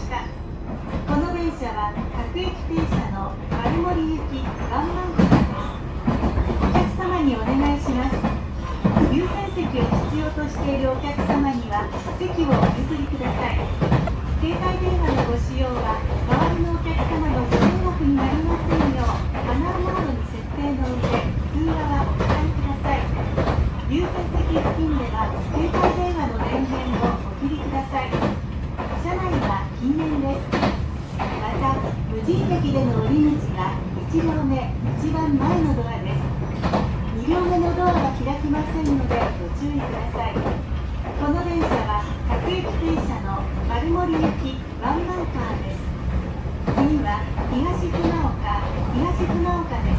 した。この電車は各駅停車の丸森行きワンマンカーです。お客様にお願いします。優先席を必要としているお客様には席をお譲りください。携帯電話のご使用は周りのお客様のご迷惑になりませんようマナーモードに設定の上、通話はお控えください。優先席付近では携帯電話の電源をお切りください。車内は禁煙です。また、無人駅での降り口は1両目一番前のドアです。2両目のドアは開きませんのでご注意ください。この電車は各駅停車の丸森行きワンマンカーです。次は東船岡です。